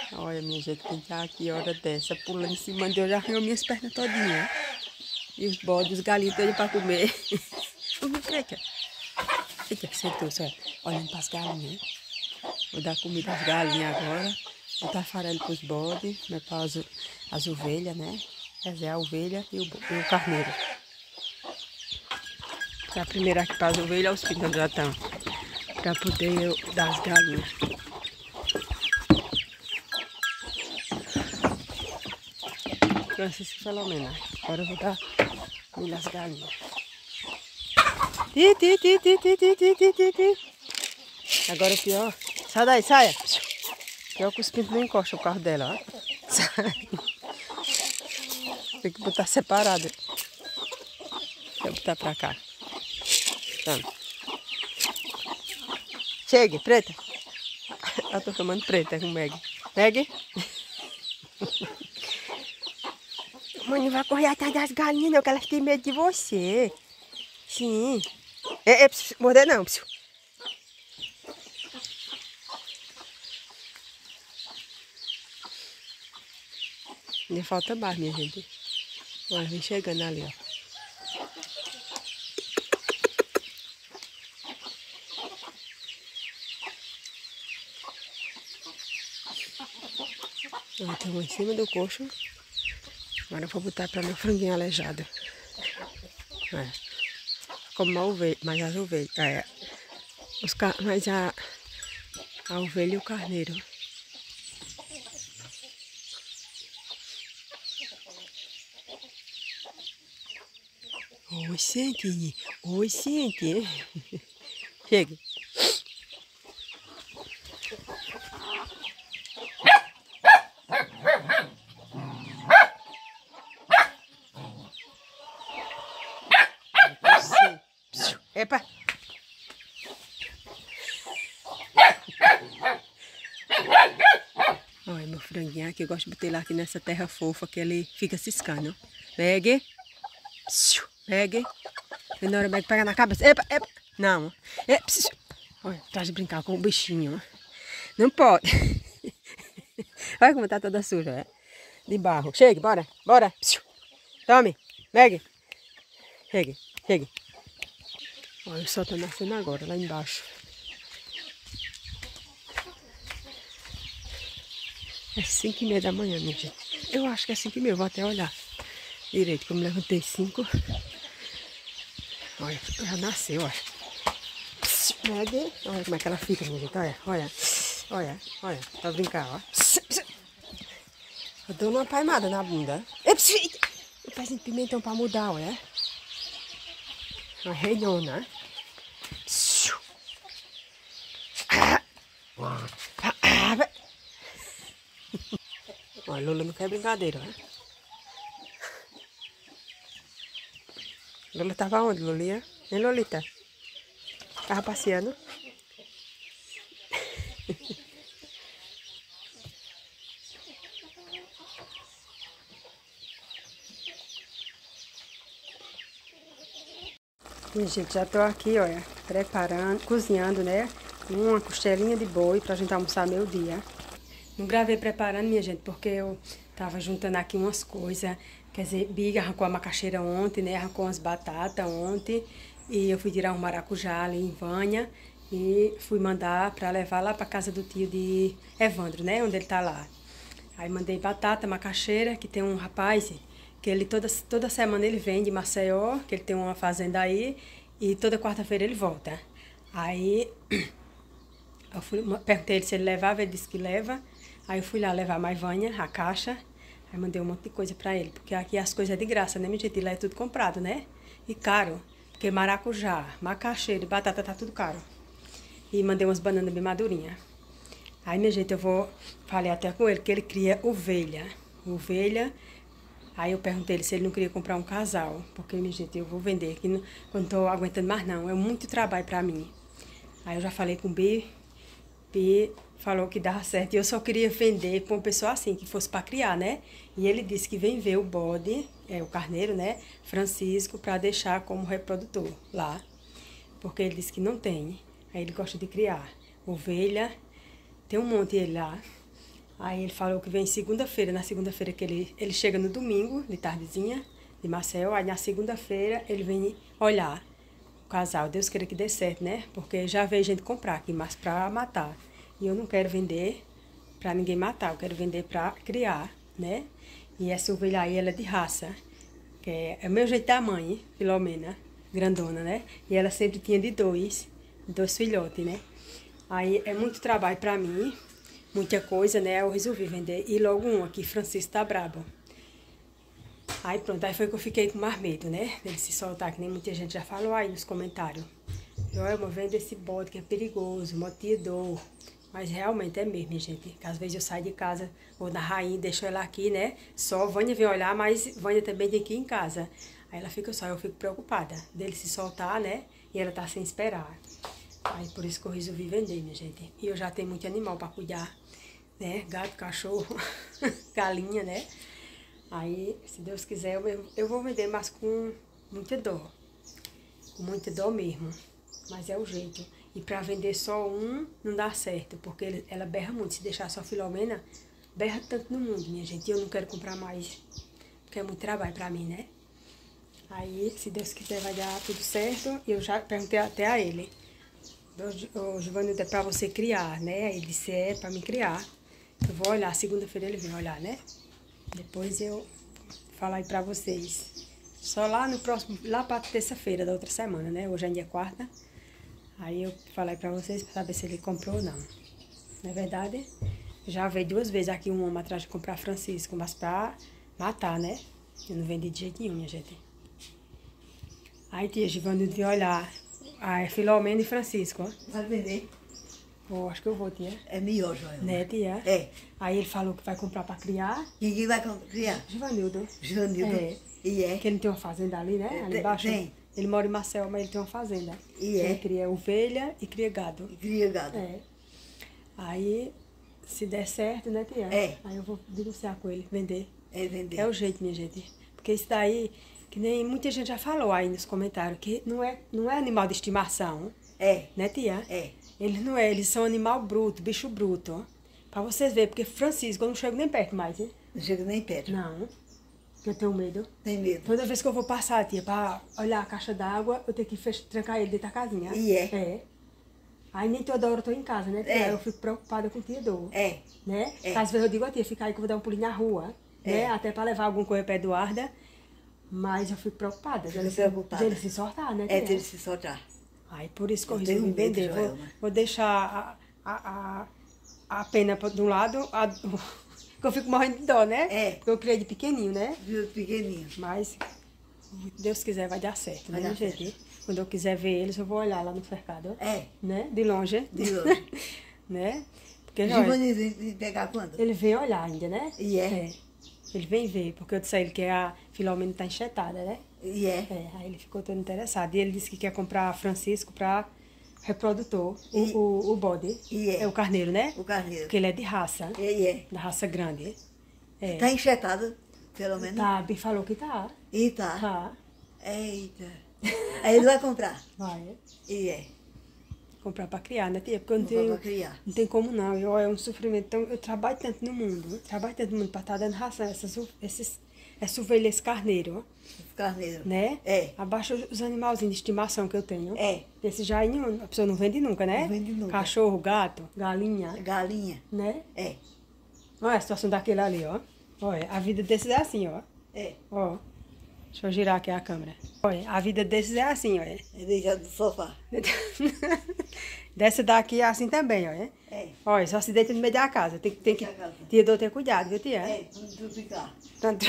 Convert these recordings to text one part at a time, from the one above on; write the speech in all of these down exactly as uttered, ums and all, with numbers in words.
Olha, minha gente, quem tá aqui hora dessa, pulando em cima de eu, já arranhou minhas pernas todinhas. E os bodes, os galinhos todos pra comer. Vamos ver, eita. Eita, sentou, só. Olhando pras galinhas. Vou dar comida às galinhas agora. Vou estar farelo pros bodes, né, para as, as ovelhas, né? Quer dizer, a ovelha e o, e o carneiro. A primeira aqui para as ovelhas, os pintos já estão. Para poder eu dar as galinhas. Francisco Filomena. Agora eu vou dar comida às galinhas. Ti, ti, ti, ti, ti, ti, ti, ti, ti, ti. Agora o pior. Sai daí, saia. Pior que os pintos não encostam o carro dela, ó. Sai. Tem que botar separado. Vou botar pra cá. Tá. Chegue, preta. Eu tô chamando preta com Meg. Meg. Mãe, não vai correr atrás das galinhas não, que elas têm medo de você. Sim. É, é, psiu, morder não, psiu. Ainda falta mais, minha gente. Olha, vem chegando ali, ó. Ó, tem uma em cima do coxo. Agora eu vou botar pra minha franguinha aleijada. É. Como uma ovelha, mas as ovelhas. É. Os car... Mas a, a ovelha e o carneiro. Oi, sente. Oi, sente. Chega. Epa! Olha, meu franguinho aqui, eu gosto de botar ele aqui nessa terra fofa que ele fica ciscando. Pegue. Pegue. E na hora Meg pega na cabeça. Epa, epa. Não. É, olha, tá de brincar com o bichinho. Não pode. Olha como tá toda suja, é? De barro. Chegue, bora, bora. Tome. Meg. Chegue, chegue. Olha, o sol tá nascendo agora, lá embaixo. É cinco e meia da manhã, minha gente. Eu acho que é cinco e meia, vou até olhar direito, como levantei cinco. Olha, já nasceu, olha. Olha como é que ela fica, minha gente, olha, olha. Olha, olha, pra brincar, ó. Eu dou uma palmada na bunda. Eu peço de pimentão pra mudar, olha. Uma reinona. Olha, Lula não quer brincadeira, né? Lula tava onde, Lulinha? Hein, Lolita? Tava passeando. Gente, já tô aqui, olha, preparando, cozinhando, né? Uma costelinha de boi pra gente almoçar meio-dia. Não gravei preparando, minha gente, porque eu tava juntando aqui umas coisas. Quer dizer, Biga arrancou a macaxeira ontem, né? Arrancou umas batatas ontem. E eu fui tirar um maracujá ali em Vânia. E fui mandar pra levar lá pra casa do tio de Evandro, né? Onde ele tá lá. Aí mandei batata, macaxeira, que tem um rapaz que ele toda, toda semana ele vem de Maceió, que ele tem uma fazenda aí. E toda quarta-feira ele volta. Aí eu fui, perguntei ele se ele levava, ele disse que leva. Aí eu fui lá levar mais Vânia, a caixa. Aí mandei um monte de coisa pra ele. Porque aqui as coisas é de graça, né, minha gente? E lá é tudo comprado, né? E caro. Porque maracujá, macaxeira e batata tá tudo caro. E mandei umas bananas bem madurinhas. Aí, minha gente, eu vou... Falei até com ele que ele cria ovelha. Ovelha. Aí eu perguntei ele se ele não queria comprar um casal. Porque, minha gente, eu vou vender aqui. Não, eu não tô aguentando mais, não. É muito trabalho pra mim. Aí eu já falei com o B. B falou que dava certo. E eu só queria vender pra uma pessoa assim, que fosse pra criar, né? E ele disse que vem ver o bode, é o carneiro, né? Francisco, pra deixar como reprodutor lá. Porque ele disse que não tem. Aí ele gosta de criar ovelha. Tem um monte ele lá. Aí ele falou que vem segunda-feira. Na segunda-feira que ele, ele chega no domingo, de tardezinha, de Marcel. Aí na segunda-feira ele vem olhar o casal. Deus queira que dê certo, né? Porque já veio gente comprar aqui, mas pra matar. E eu não quero vender pra ninguém matar. Eu quero vender pra criar, né? E essa ovelha aí, ela é de raça. Que é, é o meu jeito da mãe, Filomena, grandona, né? E ela sempre tinha de dois, dois filhotes, né? Aí é muito trabalho pra mim. Muita coisa, né? Eu resolvi vender. E logo um aqui, Francisco tá brabo. Aí pronto, aí foi que eu fiquei com mais medo, né? Ele se soltar, que nem muita gente já falou aí nos comentários. Eu vendo esse bode que é perigoso, motiador. Mas realmente é mesmo, minha gente. Que às vezes eu saio de casa, vou na rainha, deixo ela aqui, né? Só Vânia vem olhar, mas Vânia também tem que ir em casa. Aí ela fica só, eu fico preocupada dele se soltar, né? E ela tá sem esperar. Aí por isso que eu resolvi vender, minha gente. E eu já tenho muito animal pra cuidar, né? Gato, cachorro, galinha, né? Aí, se Deus quiser, eu, eu vou vender, mas com muita dor. Com muita dor mesmo. Mas é o jeito. E pra vender só um, não dá certo. Porque ele, ela berra muito. Se deixar só Filomena, berra tanto no mundo, minha gente. E eu não quero comprar mais. Porque é muito trabalho pra mim, né? Aí, se Deus quiser, vai dar tudo certo. E eu já perguntei até a ele. O Giovanni, é pra você criar, né? Ele disse, é pra me criar. Eu vou olhar. Segunda-feira ele vem olhar, né? Depois eu falo aí pra vocês. Só lá no próximo, lá pra terça-feira da outra semana, né? Hoje ainda é quarta. Aí eu falei pra vocês pra saber se ele comprou ou não. Não é verdade? Já veio duas vezes aqui um homem atrás de comprar Francisco, mas pra matar, né? Eu não vendi de jeito nenhum, minha gente. Aí tia Giovanni devia olhar. A Filomena e Francisco, ó. Vai vender? Oh, acho que eu vou, tia. É melhor, Joel. Né, tia? É. Aí ele falou que vai comprar pra criar. E quem vai criar? Givanildo. Givanildo. É. E é? Que ele tem uma fazenda ali, né? Ali Tem, embaixo. tem. Ele mora em Marcel, mas ele tem uma fazenda. E é? Ele cria ovelha e cria gado. E cria gado. É. Aí, se der certo, né, tia? É. Aí eu vou negociar com ele, vender. É vender. É o jeito, minha gente. Porque isso daí, que nem muita gente já falou aí nos comentários, que não é, não é animal de estimação. É. Né, tia? É. Eles não é, eles são animal bruto, bicho bruto, ó. Pra vocês verem, porque Francisco, eu não chego nem perto mais, hein? Não chega nem perto. Não, eu tenho medo. Tem medo. Toda vez que eu vou passar, tia, pra olhar a caixa d'água, eu tenho que fech... trancar ele dentro da casinha. E é? É. Aí nem toda hora eu tô em casa, né, tia? É. Eu fico preocupada com o tia dor. É. Né? É. Às vezes eu digo, ó, tia, fica aí que eu vou dar um pulinho na rua. É. Né? Até pra levar alguma coisa pra Eduarda. Mas eu fico preocupada. Fica Dele se, preocupada. dele se soltar, né, tia? É, dele se soltar. Aí por isso que eu Eu tenho resolvi medo, vender. Vou, Joelma. vou deixar a, a, a, a pena de um lado, a, que eu fico morrendo de dó, né? É. Porque eu criei de pequenininho, né? Viu, pequenininho. Mas, se Deus quiser, vai dar certo, Vai né, dar gente? certo. Quando eu quiser ver eles, eu vou olhar lá no cercado. É. Né? De longe. De longe. Né? Porque, olha, Giovanni vem pegar quando? ele vem olhar ainda, né? E é? Ele vem ver, porque eu disse a ele que a Filomena tá enxetada, né? E é? É, aí ele ficou todo interessado. E ele disse que quer comprar Francisco pra reprodutor, o, E- o, o bode. E é? É o carneiro, né? O carneiro. Porque ele é de raça, E é? da raça grande. É. Tá enxetado, pelo menos? Tá, bem falou que tá. E tá. Tá. Eita. Aí ele vai comprar. Vai. E é? Comprar pra criar, né, tia? Porque eu não Comprar tenho. pra criar. Não tem como não. Eu, é um sofrimento. Então, eu trabalho tanto no mundo. Eu trabalho tanto no mundo pra estar dando ração a essas, o- esses, essa ovelha, esse carneiro, Os carneiros. né? É. Abaixo os animalzinhos de estimação que eu tenho. É. Esse já aí nenhum, a pessoa não vende nunca, né? Não vende nunca. Cachorro, gato, galinha, Galinha. né? É. Olha a situação daquele ali, ó. Olha, a vida desses é assim, ó. É. Ó. Deixa eu girar aqui a câmera. Olha, a vida desses é assim, olha. É deixado do sofá. Dessa daqui é assim também, olha. É. Olha, só se deita no meio da casa. Tem, tem que. Da casa. Tia dor ter cuidado, viu, tia? É, pra não trupicar. Tanto...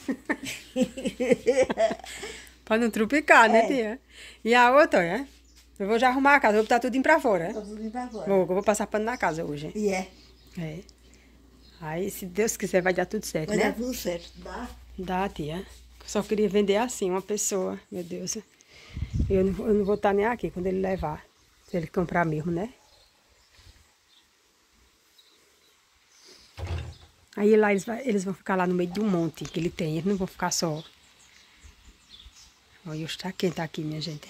pra não trupicar, né, É. tia? E a outra, olha. Eu vou já arrumar a casa, vou botar tudo em pra fora. Tá tudo indo pra fora. Vou, eu vou passar pano na casa hoje. E é? É. Aí, se Deus quiser, vai dar tudo certo, Vai né? dar tudo certo. Dá? Dá, tia. Só queria vender assim, uma pessoa. Meu Deus. Eu não, eu não vou estar nem aqui quando ele levar. Se ele comprar mesmo, né? Aí lá eles, vai- eles vão ficar lá no meio do monte que ele tem. Eles não vão ficar só. Olha, está quente aqui, minha gente.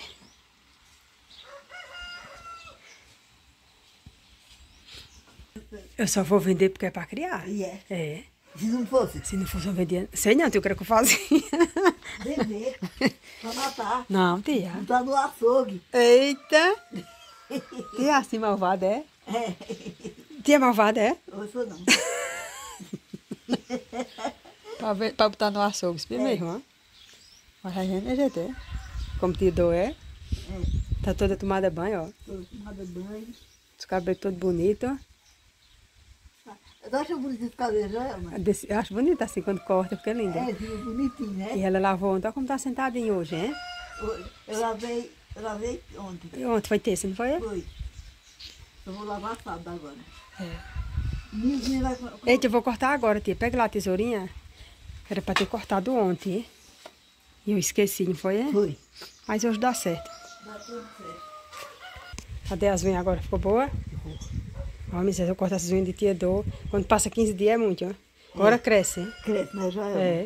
Eu só vou vender porque é pra criar. E é. É. Se não fosse, Se não fosse eu vendia. Sei não, tu quer que eu fazia. vender. Pra matar. Não, tia. Botar no açougue. Eita! Tia assim malvada, é? É. Tia malvada, é? Eu sou não. Pra, ver, pra botar no açougue, isso mesmo, ó. Mas a gente é G T. Como tia do é. É. Tá toda tomada banho, ó. Tô tomada banho. Os cabelos todos bonitos, ó. Eu acho bonito esse cabelo, não é, mãe? Desse- Eu acho bonito assim quando corta, fica lindo. É, fica bonitinho, né? E ela lavou ontem, olha como tá sentadinho hoje, hein? Eu lavei, eu lavei ontem. E ontem foi terça, não foi? Foi. Eu vou lavar sábado agora. É. Ninguém vai... Eita, eu vou cortar agora, tia. Pega lá a tesourinha. Era pra ter cortado ontem. E eu esqueci, não foi? É? Foi. Mas hoje dá certo. Dá tudo certo. Cadê as unhas agora? Ficou boa? Ó, mas eu corto essas unhas de tia dor. Quando passa quinze dias é muito, ó. Agora cresce, hein? Cresce, mas já é. É.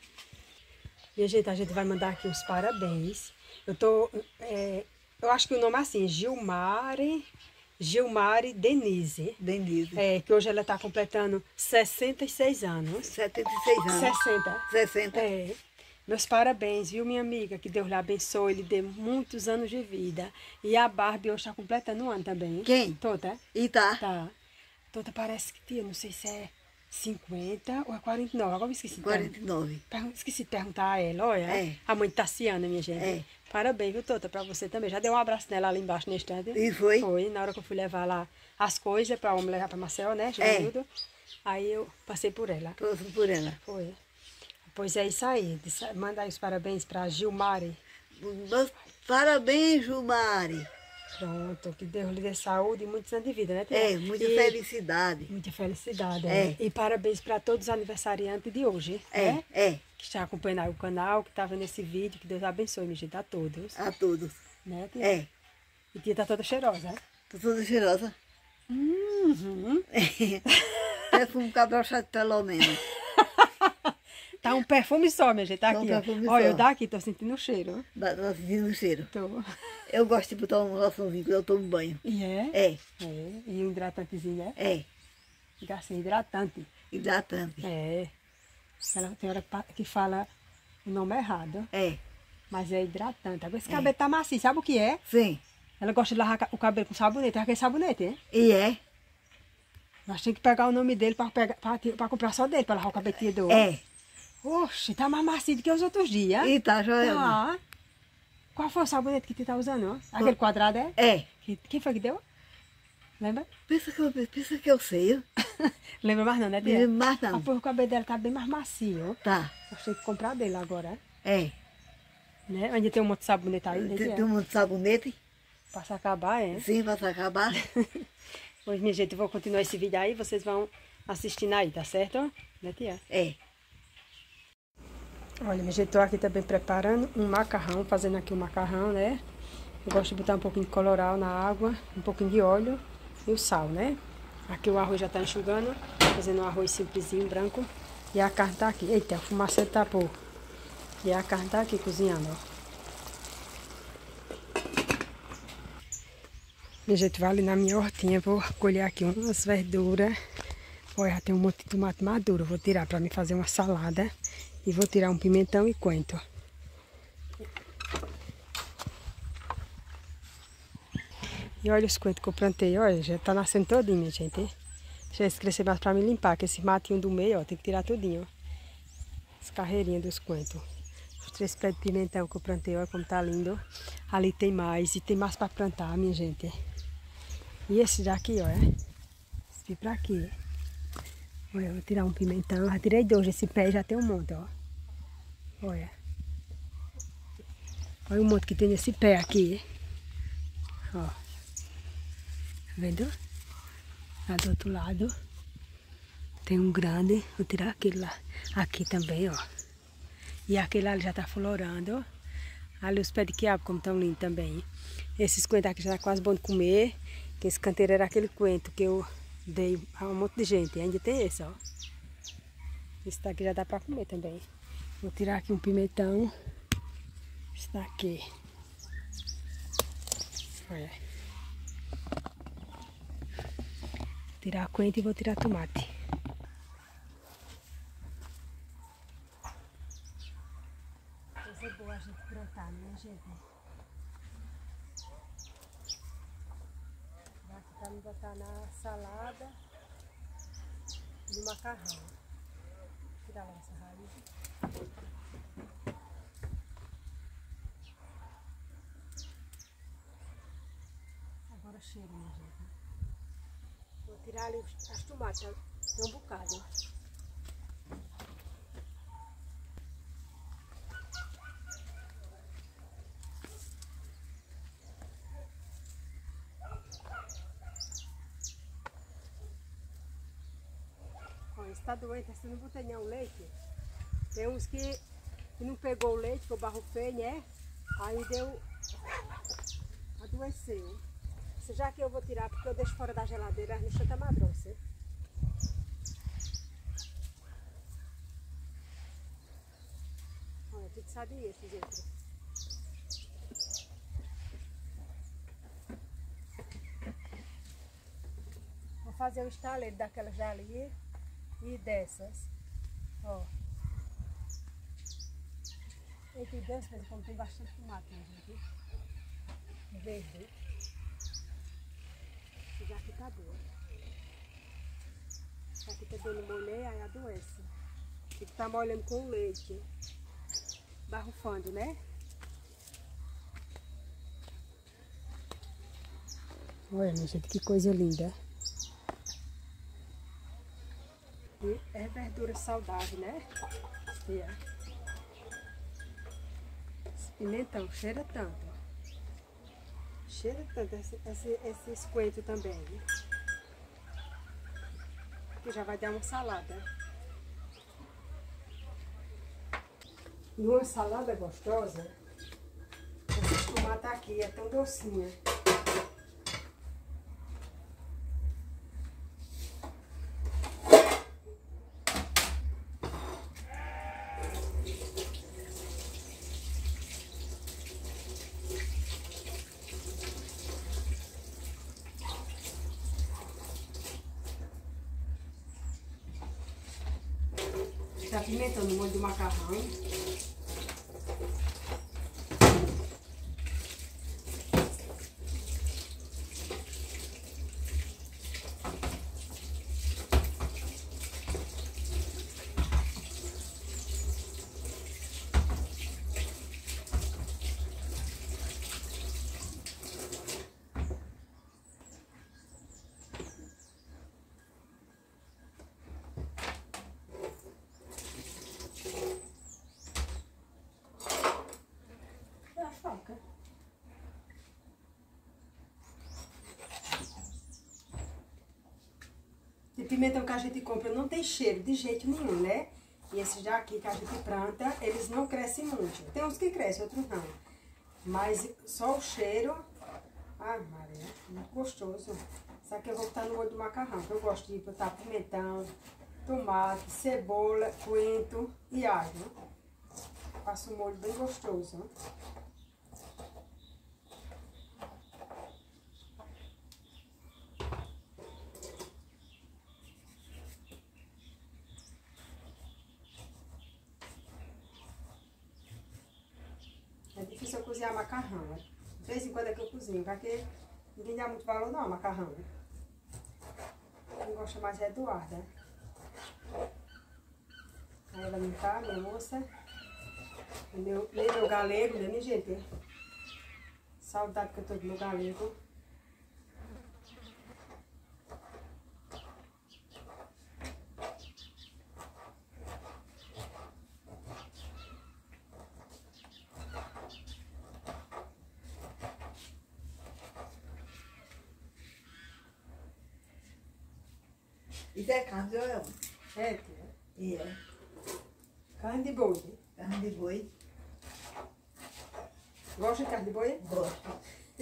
Minha gente, a gente vai mandar aqui uns parabéns. Eu tô... é, eu acho que o nome é assim, Gilmare... Gilmare Denise. Denise. É, que hoje ela tá completando sessenta e seis anos. setenta e seis anos. sessenta. sessenta. É. Meus parabéns, viu, minha amiga? Que Deus lhe abençoe, lhe dê muitos anos de vida. E a Barbie hoje está completando um ano também. Quem? Tota? E tá. Tá. Tota parece que tinha, não sei se é cinquenta ou é quarenta e nove. Agora eu esqueci de quarenta e nove. pergun- esqueci de perguntar a ela, olha. É. A mãe de Tassiana, minha gente. É. Parabéns, viu, Tota, pra você também. Já deu um abraço nela ali embaixo na estante. E foi? Foi, na hora que eu fui levar lá as coisas para homem levar para Marcel, né, Joanildo? Aí eu passei por ela. Trouxe por ela. Foi. Pois é isso aí. Disse- Manda aí os parabéns para Gilmare. Meus parabéns, Gilmare. Pronto, que Deus lhe dê saúde e muitos anos de vida, né, tia? É, muita E felicidade. muita felicidade. É. É. E parabéns para todos os aniversariantes de hoje, É, né? é. Que está acompanhando aí o canal, que está vendo esse vídeo. Que Deus abençoe, minha gente, a todos. A todos. Né, tia? É. E tia tá toda cheirosa, né? Tô toda cheirosa. Uhum. Perfume cabrochado pelo menos. Tá um perfume só, minha gente. Tá Tá um aqui, ó. perfume Olha, só. eu daqui tô sentindo o cheiro. Dá, dá sentindo o cheiro. Tô. Eu gosto de botar um loçãozinho quando eu tomo banho. E é? É, É. E um hidratantezinho, né? é. Fica assim, hidratante. Hidratante. É. Ela tem hora que pa- que fala o nome errado, É. mas é hidratante. Agora esse cabelo tá macio, sabe o que é? Sim. Ela gosta de lavar ca- o cabelo com sabonete. Aquele sabonete, hein? E é? Nós temos que pegar o nome dele pra, pegar, pra, ti- pra comprar só dele, pra lavar o cabelo do. É. Oxe, tá mais macio do que os outros dias. E tá joia. Tá. Qual foi o sabonete que tu tá usando? Ó? Aquele quadrado, é? É. Que- Quem foi que deu? Lembra? Pensa que eu, pensa que eu sei. ó. Lembra mais não, né, Não tia? lembro mais Ah, não. pois o cabelo dela tá bem mais macio. Tá. Nós temos que comprar dele agora, É. né? Ainda tem um monte de sabonete aí, né, Tem, tia? tem um monte de sabonete. Pra se acabar, é? Sim, vai se acabar. Pois, minha gente, eu vou continuar esse vídeo aí, vocês vão assistindo aí, tá certo? Né, tia? É. Olha, minha gente, tô aqui também preparando um macarrão, fazendo aqui um macarrão, né? Eu gosto de botar um pouquinho de colorau na água, um pouquinho de óleo e o sal, né? Aqui o arroz já tá enxugando, fazendo um arroz simplesinho, branco. E a carne tá aqui. Eita, a fumaça tá pouco. E a carne tá aqui cozinhando, ó. Minha gente, vai ali na minha hortinha, vou colher aqui umas verduras. Olha, já tem um monte de tomate maduro, vou tirar pra mim fazer uma salada. E vou tirar um pimentão e coentro. E olha os coentros que eu plantei, olha, já tá nascendo todinho, minha gente. Deixa eles crescer mais pra me limpar, que esse matinho do meio, ó, tem que tirar tudinho, ó. As carreirinhas dos coentros. Os três pés de pimentão que eu plantei, olha como tá lindo. Ali tem mais, e tem mais pra plantar, minha gente. E esse daqui, olha. Esse pra aqui. Olha, eu vou tirar um pimentão. Já tirei dois, esse pé já tem um monte, ó. Olha. Olha o monte que tem nesse pé aqui. Ó. Tá vendo? Lá do outro lado. Tem um grande. Vou tirar aquele lá. Aqui também, ó. E aquele ali já tá florando. Ali os pés de quiabo, como tão lindos também. Esses coentros aqui já tá quase bom de comer. Que esse canteiro era aquele coentro que eu dei a um monte de gente. Ainda tem esse, ó. Esse daqui já dá pra comer também. Vou tirar aqui um pimentão. Esse daqui. Olha. tirar a coentro e vou tirar tomate. Coisa boa a gente plantar, né, gente? Dá pra me botar na salada e no macarrão. Vou tirar lá essa raiz. Agora cheiro, minha gente. Vou tirar ali as tomates, tem um bocado. Olha, está doente, você não botou nenhum leite. Tem uns que, que não pegou o leite, que o barro feio, né? Aí deu, adoeceu. Já que eu vou tirar, porque eu deixo fora da geladeira, as lixas tá mais grossa. Olha, tudo sabia esse jeito. Vou fazer o estaleiro daquelas dali e dessas. Ó. Eita, Deus, mas como tem bastante tomate, né, gente? Verde. Já que tá boa. Já que tá dando molhei, aí adoece. Tem que tá molhando com leite. Barrufando, né? Olha, minha gente, que coisa linda. E é verdura saudável, né? E é. Esse pimentão cheira tanto. Cheira tanto esse, esse, esse coentro também, né? Que já vai dar uma salada. E uma salada gostosa, vocês tomates aqui, é tão docinha. Está pimentando o molho do macarrão. E pimentão que a gente compra não tem cheiro de jeito nenhum, né? E esses daqui que a gente planta, eles não crescem muito. Tem uns que crescem, outros não. Mas só o cheiro... Ai, Maria, muito gostoso. Isso aqui eu vou botar no molho do macarrão. Eu gosto de botar pimentão, tomate, cebola, coentro e alho. Faço um molho bem gostoso. É difícil eu cozinhar macarrão, né? De vez em quando é que eu cozinho, porque ninguém dá muito valor não, macarrão. Quem gosta mais é Eduarda. Aí ela não tá, minha moça. Meu, nem meu galego, né, minha gente? Saudade que eu tô do meu galego. Isso é carne de ouro. É, tia. E é. Carne de boi. Carne de boi. Gosta de carne de boi? Gosto.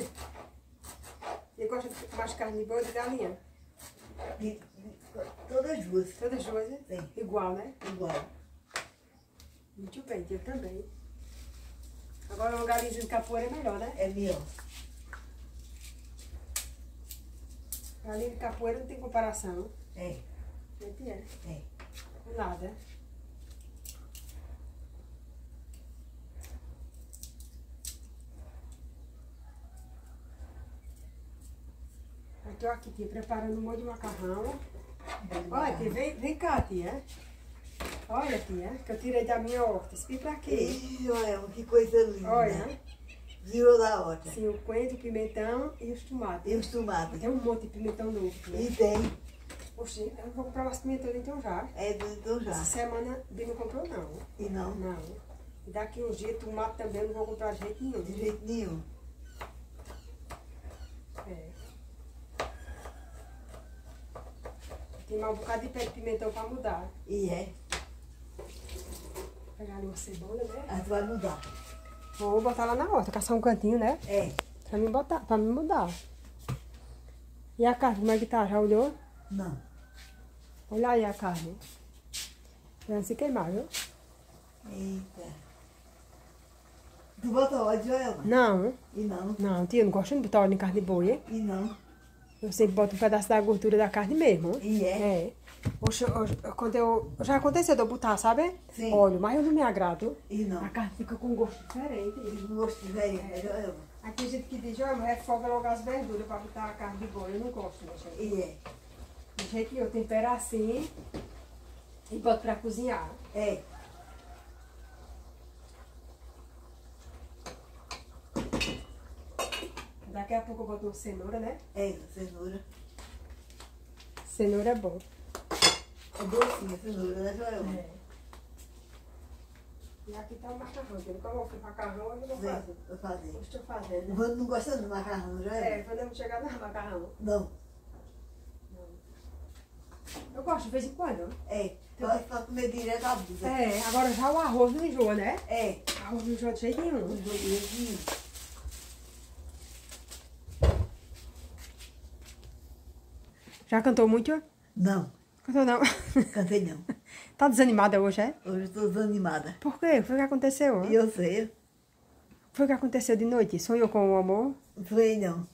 E gosta de mais carne de boi ou de galinha? De, de, todas duas. Todas duas, né? Sim. Igual, né? Igual. Muito bem, eu também. Agora uma galinha de capoeira é melhor, né? É melhor. Ali de capoeira não tem comparação. É. Gente, é. É. Nada. Eu tô aqui, tia, preparando um monte de macarrão. Olha, tia, vem, vem cá, tia. Olha, tia, que eu tirei da minha horta. Esse pra quê? Ih, olha, que coisa linda. Olha. Virou da horta. Sim, o coentro, o pimentão e os tomates. E os tomates. Tem um monte de pimentão novo. Né? E tem. Oxi, eu vou comprar umas pimentas então já. É do então já. Essa semana Bia não comprou, não. E não? Não. E daqui uns dias, tomate também eu não vou comprar de jeito nenhum. De jeito nenhum. É. Tem mais um bocado de pé de pimentão pra mudar. E é. Vou pegar ali uma cebola, né? Aí tu vai mudar. Vou botar lá na horta, caçar um cantinho, né? É. Pra me botar, pra me mudar. E a carne, como é que tá? Já olhou? Não. Olha aí a carne. Vai se queimar, viu? Eita. Tu bota óleo, Joelma? Não, E não. não, tia, eu não gosto de botar óleo em carne de boi, hein? E não. Eu sempre boto um pedaço da gordura da carne mesmo. E é? É. Oxe, oxe, quando eu, já aconteceu de eu botar, sabe? Sim. Óleo, mas eu não me agrado. E não. A carne fica com gosto diferente. E não gosto de velho, né, Joelma? Aí tem gente que diz, ó, refoga logo as verduras pra botar a carne de boi. Eu não gosto, né, gente? E é. De jeito que eu tempero assim e boto pra cozinhar. É. Daqui a pouco eu boto cenoura, né? É, cenoura. Cenoura é bom. É docinha a cenoura, né, Joelma? É. E aqui tá o macarrão. Como eu fiz macarrão, eu vou Vem, fazer. vou fazer. Eu estou fazendo. O Vando não gosta do macarrão, Joelma? É, quando eu chegar no macarrão. Não. Eu gosto de vez em quando. É. Pra, pra comer direto a blusa. É, agora já o arroz não enjoa, né? É. Arroz não enjoa de jeito nenhum. Um joguinho. Já cantou muito? Não. Cantou não. Cantei não. Tá desanimada hoje, é? Hoje eu tô desanimada. Por quê? O que foi que aconteceu? E eu sei. O que foi que aconteceu de noite? Sonhou com o amor? Não foi não.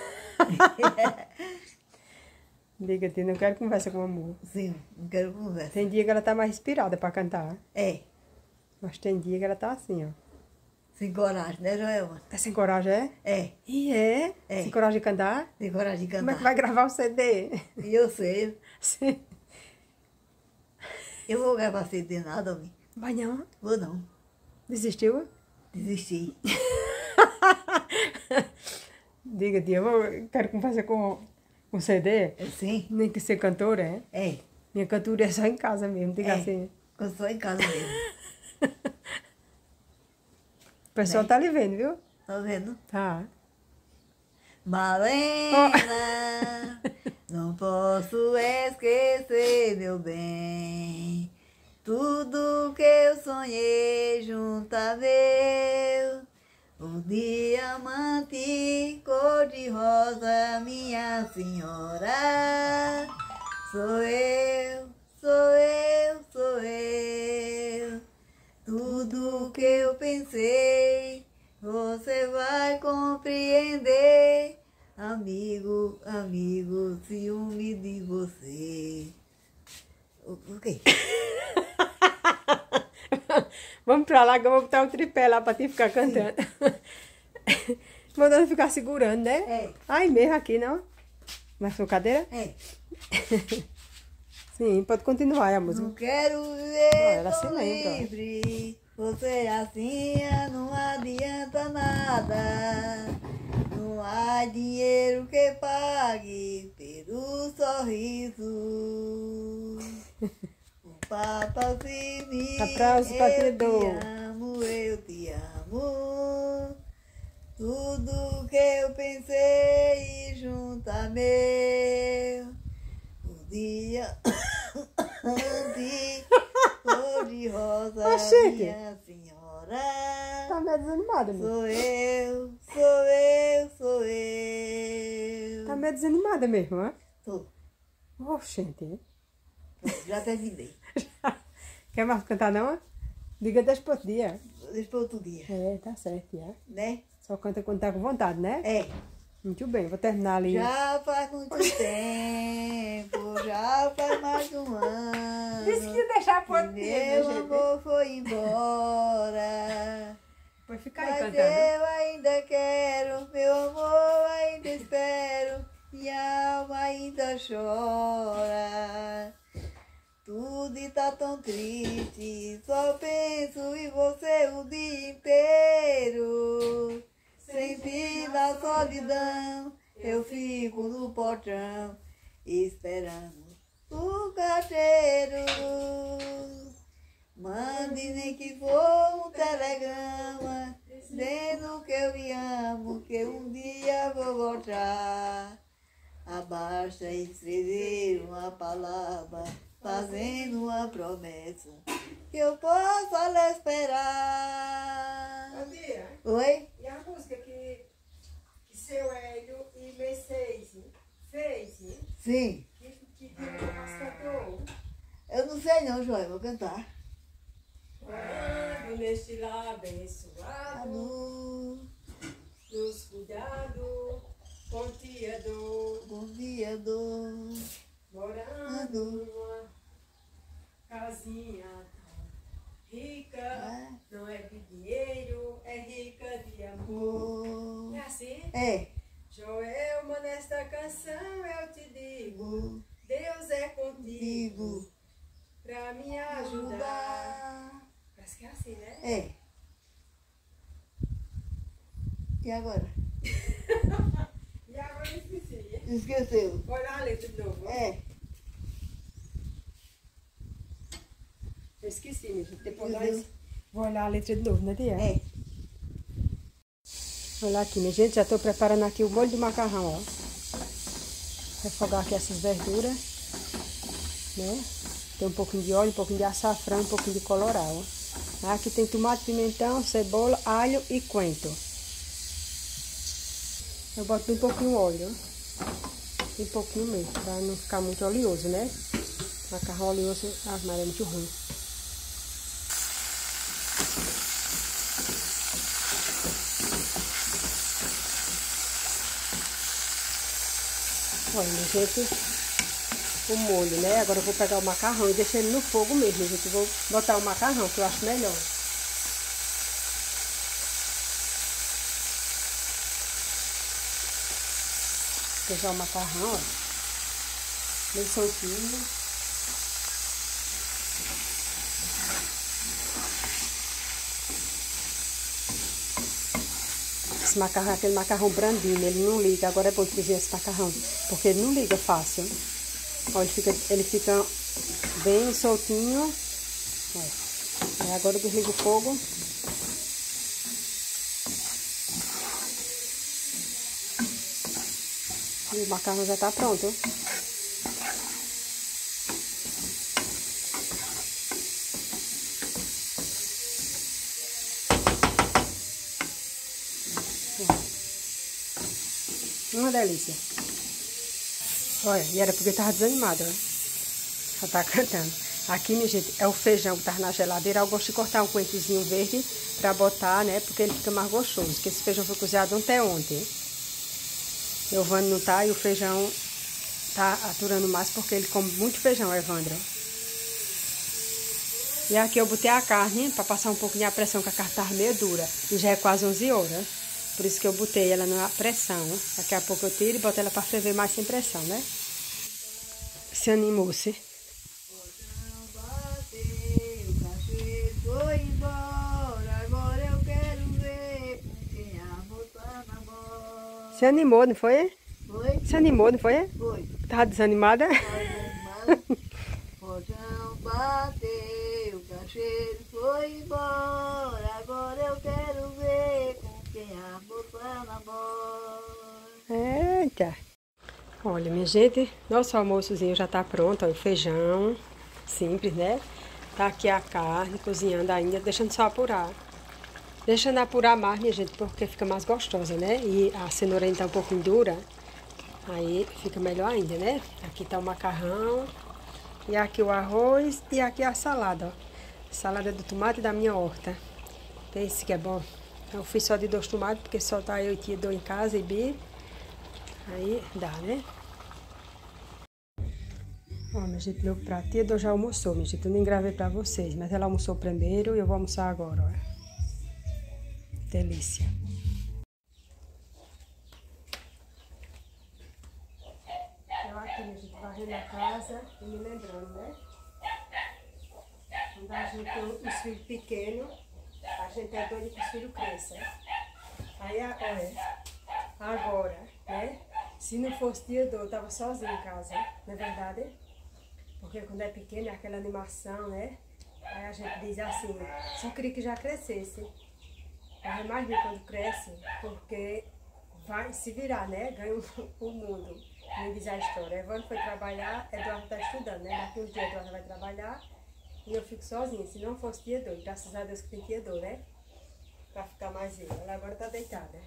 Diga, tia, não quero conversa com o amor. Sim, não quero conversa. Tem dia que ela tá mais inspirada pra cantar. É. Mas tem dia que ela tá assim, ó. Sem coragem, né, Joelma? Tá sem coragem, é? É. E é? É. Sem coragem de cantar? Sem coragem de Como é cantar. que vai gravar o C D? E eu sei. Sim. Eu vou gravar C D nada, homem. Vai não? Vou não. Desistiu? Desisti. Diga, tia, eu vou, quero conversar com o C D. É sim? Nem que ser cantora, é? É. Minha cantora é só em casa mesmo, diga É. assim. Eu sou em casa mesmo. O pessoal Né? tá lhe vendo, viu? Tá vendo? Tá. Malena, não posso esquecer, meu bem, tudo que eu sonhei junto a meu, o diamante cor-de-rosa, minha senhora, sou eu, sou eu, sou eu, tudo que eu pensei, você vai compreender, amigo, amigo, ciúme de você. O, o quê? Vamos pra lá que eu vou botar um tripé lá pra ti ficar cantando. Mandando ficar segurando, né? É. Ai, mesmo aqui, não? Na sua cadeira? É. Sim, pode continuar a música. Não quero Ah, viver ela se tão lembra. livre, você assim não adianta nada. Não há dinheiro que pague pelo sorriso. O Papa se me Aplausos pra eu Credor. te amo, eu te amo. Tudo que eu pensei junto a meu. O dia de cor de rosa, Oxente. minha senhora. Tá meio desanimada, mesmo. Sou eu, sou eu, sou eu. Tá meio desanimada mesmo, né? Tô. Oh, gente. Pronto, já terminei. Quer mais cantar, não? Diga deixa pro outro dia. Deixa para outro dia, É, tá certo, é. né? Só canta quando tá com vontade, né? É. Muito bem, vou terminar ali. Já faz muito tempo, já faz mais de um ano. Disse que ia deixar por que meu amor foi embora. Pode ficar aí Mas cantando. eu ainda quero, meu amor ainda espero, minha alma ainda chora. Tudo está tão triste, só penso em você o dia inteiro. Sempre na solidão, eu fico no portão, esperando o carteiro. Mande nem que for um telegrama, dizendo que eu lhe amo, que um dia vou voltar. Abaixa e escrever uma palavra, fazendo uma promessa, que eu possa lhe esperar. Sabia? Oi? E a música que, que seu Hélio e Mercedes fez, né? Sim. Que, que Dimas cantou. Eu não sei não, Joia, vou cantar. Quando neste lar abençoado, Alô, nos cuidado, com tia dor, bom dia, dor. morando numa casinha tão rica, É. não é de dinheiro, é rica de amor. Oh. É assim? É. Joelma, nesta canção eu te digo, Deus é contigo, Digo. pra me ajudar. Parece que é assim, né? É. E agora? E agora eu esqueci. Esqueceu? Olha a letra de novo. É. Eu esqueci, minha gente. Depois Entendeu? nós... Vou olhar a letra de novo, né, Tia? É. Olha aqui, minha gente. Já estou preparando aqui o molho do macarrão, ó. Refogar aqui essas verduras, né? Tem um pouquinho de óleo, um pouquinho de açafrão, um pouquinho de colorau, ó. Aqui tem tomate, pimentão, cebola, alho e coentro. Eu boto bem pouquinho óleo, ó. Bem pouquinho mesmo, pra não ficar muito oleoso, né? Macarrão oleoso, ah, mas é muito ruim. Olha, gente, o molho, né? Agora eu vou pegar o macarrão e deixar ele no fogo mesmo, gente. Eu vou botar o macarrão, que eu acho melhor. Pegar o macarrão, ó. Bem soltinho. Esse macarrão é aquele macarrão brandinho, ele não liga. Agora é bom cozinhar esse macarrão, porque ele não liga fácil. Ó, ele fica, ele fica bem soltinho. Ó. Aí agora eu desligo o fogo. E o macarrão já tá pronto. Uma delícia. Olha, e era porque tava desanimada, né? Já tá cantando. Aqui, minha gente, é o feijão que tava na geladeira. Eu gosto de cortar um coentrozinho verde pra botar, né? Porque ele fica mais gostoso. Porque esse feijão foi cozinhado até ontem. O Evandro não tá e o feijão tá aturando mais porque ele come muito feijão, Evandro. E aqui eu botei a carne pra passar um pouquinho a pressão, que a carne tava meio dura. E já é quase onze horas. Por isso que eu botei ela na pressão. Daqui a pouco eu tiro e boto ela para ferver mais sem pressão, né? Se animou-se. Foi embora, agora eu quero ver com quem a moça namora. Se animou, não foi? Foi? Se animou, não foi? Foi. Tava desanimada? Portão bateu, o cacheiro foi embora, agora eu quero ver com quem a moça namora. Eita! Olha, minha gente, nosso almoçozinho já tá pronto, ó, o feijão, simples, né? Tá aqui a carne cozinhando ainda, deixando só apurar. Deixando apurar mais, minha gente, porque fica mais gostosa, né? E a cenoura ainda tá um pouquinho dura, aí fica melhor ainda, né? Aqui tá o macarrão, e aqui o arroz, e aqui a salada, ó. Salada do tomate da minha horta. Esse que é bom. Eu fiz só de dois tomates, porque só tá eu e tia dou em casa e Bi. Aí dá, né? Ó, minha gente, meu prato. Tia Dô já almoçou, minha gente. Eu nem gravei pra vocês, mas ela almoçou primeiro e eu vou almoçar agora, ó. Delícia. Eu aqui, minha gente, varrendo a casa e me lembrando, né? Quando a gente tem os filhos pequenos, a gente é doido que os filhos cresçam. Aí, olha, agora, né? Se não fosse Tia Dô, eu tava sozinha em casa, não é verdade? Porque quando é pequeno é aquela animação, né? Aí a gente diz assim, só queria que já crescesse. Mas é mais lindo quando cresce, porque vai se virar, né? Ganha o mundo. Me diz a história. Evandro foi trabalhar, Eduardo tá estudando, né? Daqui uns dias Eduardo vai trabalhar e eu fico sozinha. Se não fosse Tia Dô, graças a Deus que tem Tia Dô, né? Pra ficar mais viva. Ela agora tá deitada.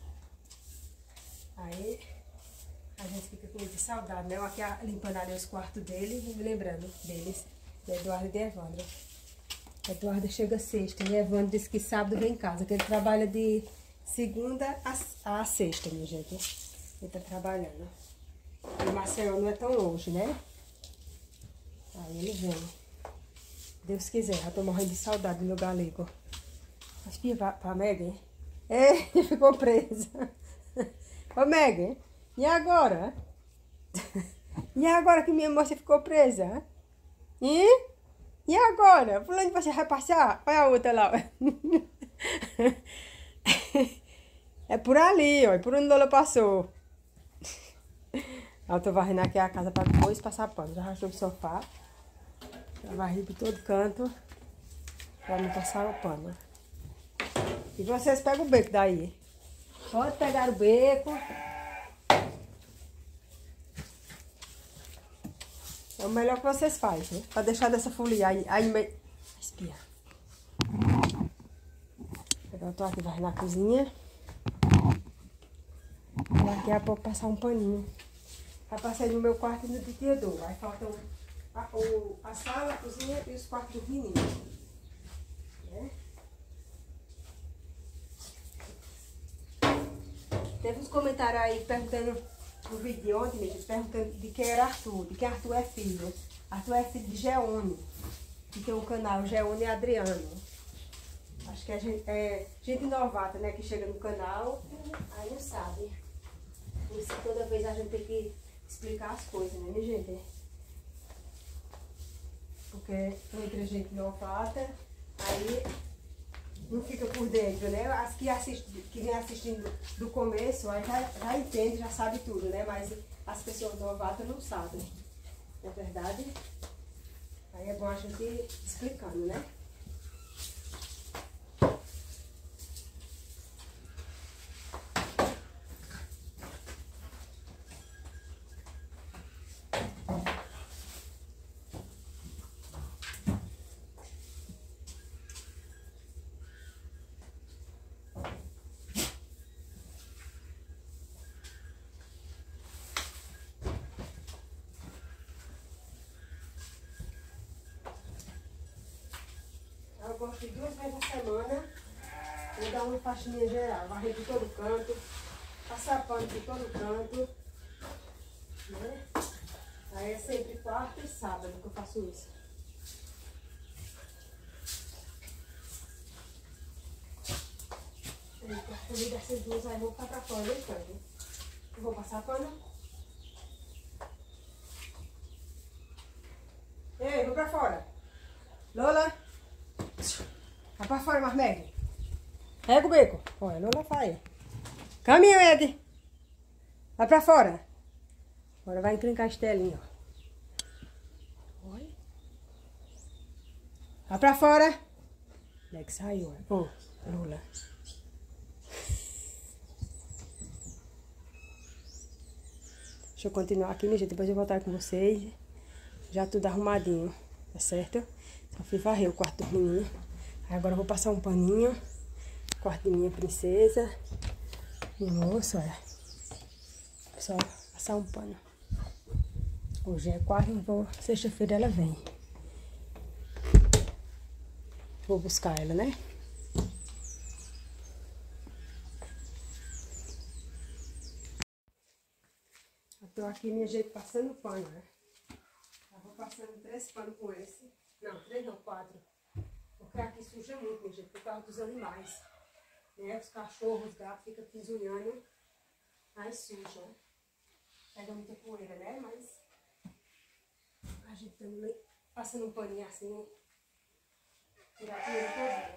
Aí a gente fica com muita saudade, né? Eu aqui limpando ali os quartos dele e me lembrando deles, de Eduardo e de Evandro. Eduardo chega sexta e Evandro disse que sábado vem em casa, que ele trabalha de segunda a, a sexta, minha gente. Ele tá trabalhando. E Maceió não é tão longe, né? Aí ele vem. Deus quiser, já tô morrendo de saudade do meu galego. Mas pia pra, pra Megan. É, ficou presa. Ô Megan, e agora? E agora que minha moça ficou presa? E? E agora? Por onde você vai passar? Olha a outra lá. É por ali, ó. Por onde Lola passou. Eu tô varrendo aqui a casa pra depois passar pano. Já rachou o sofá. Já varri por todo canto. Pra não passar o pano. E vocês pegam o beco daí. Pode pegar o beco. É o melhor que vocês fazem, né? Pra deixar dessa folia aí. Aí, me... Espia. Eu tô aqui varrendo na cozinha. E daqui a pouco passar um paninho. Já passei no meu quarto e no de Tia Dô. Aí faltam a, o, a sala, a cozinha e os quartos dos meninos. Né? Teve uns comentários aí perguntando no vídeo de ontem, gente, perguntando de quem era Arthur, de quem Arthur é filho. Arthur é filho de Geone, que tem um canal Geone e Adriano. Acho que é gente, é gente novata, né, que chega no canal, aí não sabe. Por isso toda vez a gente tem que explicar as coisas, né, minha gente? Porque entra gente novata, aí não fica por dentro, né? As que, assist, que vem assistindo do começo, aí já, já entende, já sabe tudo, né? Mas as pessoas novatas não sabem, não é verdade? Aí é bom a gente ir explicando, né? Eu gosto de duas vezes na semana, vou dar uma faxininha geral, varrer de todo canto, passar pano de todo canto, né? Aí é sempre quarta e sábado que eu faço isso. Eita, comi dessas duas, aí vou ficar pra fora, né, Cândido? Eu vou passar pano. Ei, vou pra fora. Lola. Vai pra fora, Marmeg. Pega o beco. Olha, Lola vai. Caminha, Meg. Vai pra fora. Agora vai encrencar a Estelinha, ó. Olha. Vai pra fora. Meg saiu, ó. Ô, Lola. Deixa eu continuar aqui, minha gente. Depois eu vou voltar com vocês. Já tudo arrumadinho, tá certo? Só fui varrer o quarto dos meninos. Aí agora eu vou passar um paninho. Quarto de minha princesa. Minha moça, olha. Só passar um pano. Hoje é quarta, vou... sexta-feira ela vem. Vou buscar ela, né? Tô aqui, minha gente, passando pano, né? Eu vou passando três panos com esse. Não, três não, quatro. Porque aqui suja muito, minha gente, por causa dos animais. Né? Os cachorros, os gatos ficam pisunhando. Aí suja. Pega muita poeira, né? Mas a gente tá passando um paninho assim. Tirar a poeira todinha.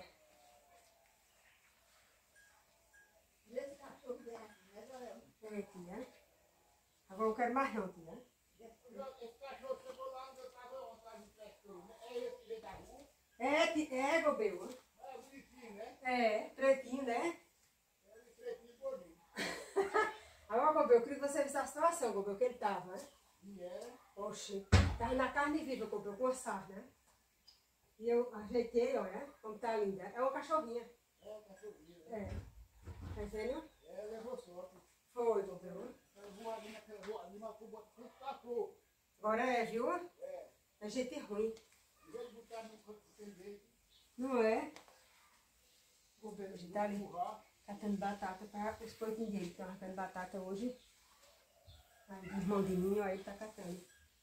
Esse cachorro vem aqui, né, Joel? É, tia. Agora eu quero mais não, tia. Esse cachorro chegou lá onde eu estava ontem, no pescoço, né? É esse que veio da rua? É, tia, é, Gobel. É bonitinho, né? É, pretinho, né? É pretinho e gordinho. Agora, Gobel, eu queria que você visse a situação, Gobel, que ele tava, né? E é? Oxi, tava na carne viva, Gobel, com a sarna, né? E eu ajeitei, olha, como tá linda. É uma cachorrinha. É o cachorrinho, né? É. Tá vendo? É, levou sorte. Foi, Gobel. Eu vou ali naquela rua, ali na rua, tudo cachorro. Agora é, viu? É. É jeito ruim. Em vez de botar no canto sem jeito, Não é? Gobel, a gente tá ali empurrar. catando batata para os porquinhos dele. Estão catando batata hoje. Aí, os mãos de ninho, aí ele tá catando.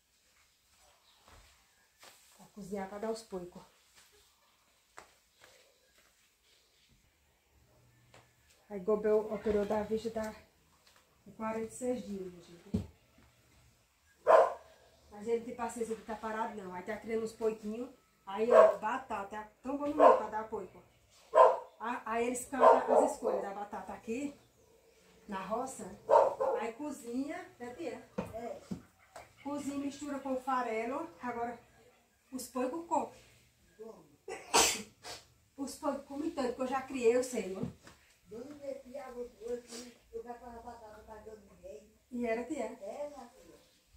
Pra cozinhar para dar os porcos. Aí Gobel operou da vista da de quarenta e seis dias, gente. Mas ele tem paciência de estar parado não. Aí tá criando uns porquinhos. Aí, ó, batata. É tão bom no meio para dar porco. Aí eles cantam as escolhas da batata aqui, na roça. Aí cozinha, né, tia? É. Cozinha, mistura com farelo. Agora, os porcos comem. Os porcos comem tanto que eu já criei, eu sei, né? Dono desse diabo aqui, eu já tava batata pra dor ninguém. E era, tia. É, minha filha.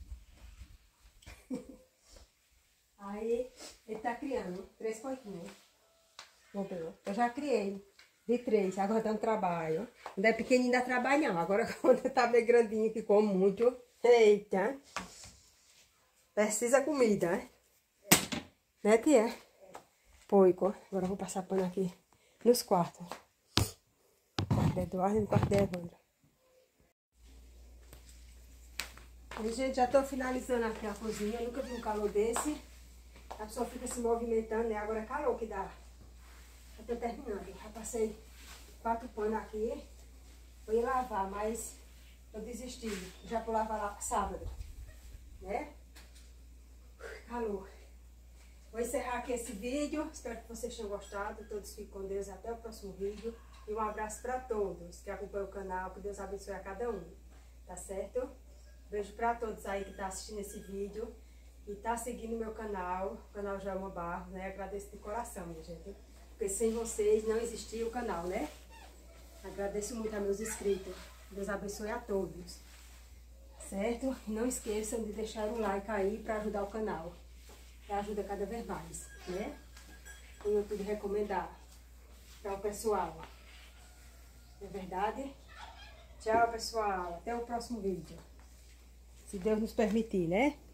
Aí, ele tá criando três porquinhos. Eu já criei de três, agora dá um trabalho. Ainda é pequenininho, dá trabalho não. Agora quando tá bem grandinho, que come muito. Eita! Precisa comida, né? Né, tia? Porco. Agora eu vou passar pano aqui nos quartos. Quarto de Eduardo e no quarto de Evandro. E, gente, já tô finalizando aqui a cozinha. Eu nunca vi um calor desse. A pessoa fica se movimentando, né? Agora é calor que dá. Já tô terminando. Já passei quatro panos aqui. Eu ia lavar, mas eu desisti. Já vou lavar lá pro sábado. Né? Calor. Vou encerrar aqui esse vídeo. Espero que vocês tenham gostado. Todos fiquem com Deus. Até o próximo vídeo. E um abraço para todos que acompanham o canal. Que Deus abençoe a cada um. Tá certo? Beijo para todos aí que tá assistindo esse vídeo. E tá seguindo meu canal. O canal Joelma Barros, né? Agradeço de coração, minha gente. Porque sem vocês não existia o canal, né? Agradeço muito a meus inscritos. Deus abençoe a todos. Certo? E não esqueçam de deixar o like aí para ajudar o canal. Que ajuda cada vez mais, né? E eu pude recomendar para o pessoal. Não é verdade? Tchau, pessoal. Até o próximo vídeo. Se Deus nos permitir, né?